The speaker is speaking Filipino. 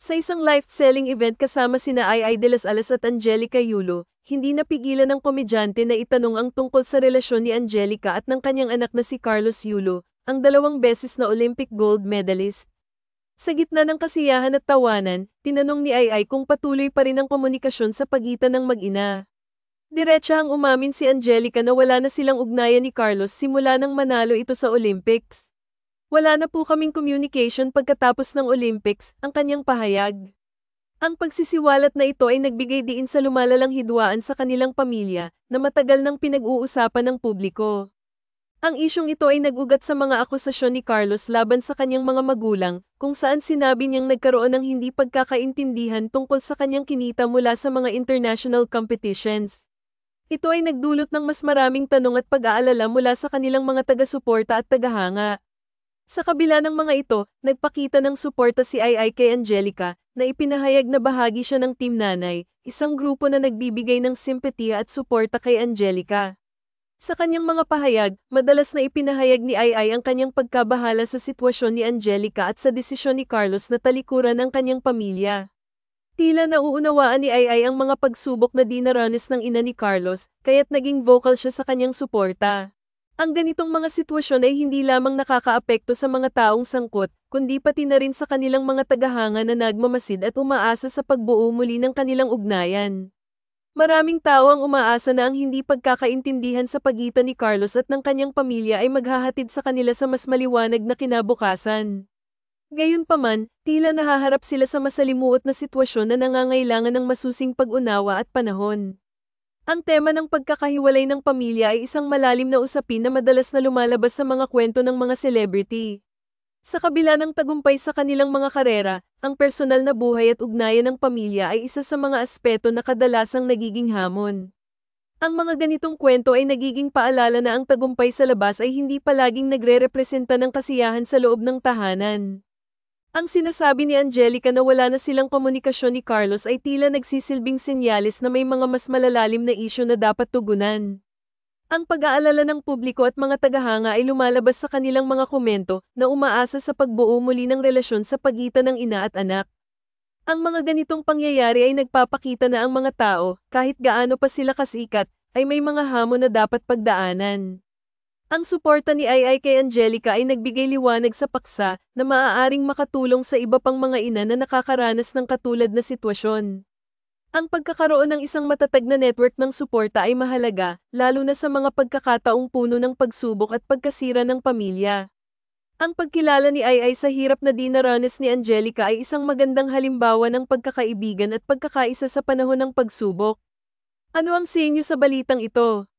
Sa isang live-selling event kasama sina Ai de las Alas at Angelica Yulo, hindi napigilan ng komedyante na itanong ang tungkol sa relasyon ni Angelica at ng kanyang anak na si Carlos Yulo, ang 2 beses na Olympic gold medalist. Sa gitna ng kasiyahan at tawanan, tinanong ni Ai kung patuloy pa rin ang komunikasyon sa pagitan ng mag-ina. Diretsahang umamin si Angelica na wala na silang ugnayan ni Carlos simula nang manalo ito sa Olympics. Wala na po kaming communication pagkatapos ng Olympics, ang kanyang pahayag. Ang pagsisiwalat na ito ay nagbigay diin sa lumalalang hidwaan sa kanilang pamilya, na matagal nang pinag-uusapan ng publiko. Ang isyong ito ay nag-ugat sa mga akusasyon ni Carlos laban sa kanyang mga magulang, kung saan sinabi niyang nagkaroon ng hindi pagkakaintindihan tungkol sa kanyang kinita mula sa mga international competitions. Ito ay nagdulot ng mas maraming tanong at pag-aalala mula sa kanilang mga taga-suporta at tagahanga. Sa kabila ng mga ito, nagpakita ng suporta si Ai kay Angelica, na ipinahayag na bahagi siya ng Team Nanay, isang grupo na nagbibigay ng simpatiya at suporta kay Angelica. Sa kanyang mga pahayag, madalas na ipinahayag ni Ai ang kanyang pagkabahala sa sitwasyon ni Angelica at sa desisyon ni Carlos na talikuran ang kanyang pamilya. Tila nauunawaan ni Ai ang mga pagsubok na dinaranas ng ina ni Carlos, kaya't naging vocal siya sa kanyang suporta. Ang ganitong mga sitwasyon ay hindi lamang nakakaapekto sa mga taong sangkot, kundi pati na rin sa kanilang mga tagahanga na nagmamasid at umaasa sa pagbuo muli ng kanilang ugnayan. Maraming tao ang umaasa na ang hindi pagkakaintindihan sa pagitan ni Carlos at ng kanyang pamilya ay maghahatid sa kanila sa mas maliwanag na kinabukasan. Gayunpaman, tila nahaharap sila sa masalimuot na sitwasyon na nangangailangan ng masusing pag-unawa at panahon. Ang tema ng pagkakahiwalay ng pamilya ay isang malalim na usapin na madalas na lumalabas sa mga kwento ng mga celebrity. Sa kabila ng tagumpay sa kanilang mga karera, ang personal na buhay at ugnayan ng pamilya ay isa sa mga aspeto na kadalasang nagiging hamon. Ang mga ganitong kwento ay nagiging paalala na ang tagumpay sa labas ay hindi palaging nagre-representa ng kasiyahan sa loob ng tahanan. Ang sinasabi ni Angelica na wala na silang komunikasyon ni Carlos ay tila nagsisilbing senyales na may mga mas malalalim na isyu na dapat tugunan. Ang pag-aalala ng publiko at mga tagahanga ay lumalabas sa kanilang mga komento na umaasa sa pagbuo muli ng relasyon sa pagitan ng ina at anak. Ang mga ganitong pangyayari ay nagpapakita na ang mga tao, kahit gaano pa sila kasikat, ay may mga hamon na dapat pagdaanan. Ang suporta ni Ai kay Angelica ay nagbigay liwanag sa paksa na maaaring makatulong sa iba pang mga ina na nakakaranas ng katulad na sitwasyon. Ang pagkakaroon ng isang matatag na network ng suporta ay mahalaga, lalo na sa mga pagkakataong puno ng pagsubok at pagkasira ng pamilya. Ang pagkilala ni Ai sa hirap na dinaranas ni Angelica ay isang magandang halimbawa ng pagkakaibigan at pagkakaisa sa panahon ng pagsubok. Ano ang sa inyo sa balitang ito?